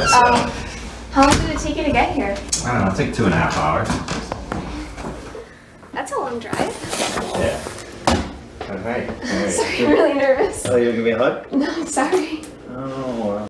Florida, so. How long did it take you to get here? I don't know, it took 2.5 hours. That's a long drive. Yeah. Alright. Sorry, I'm really nervous. Oh, you gonna give me a hug? No, I'm sorry. Oh,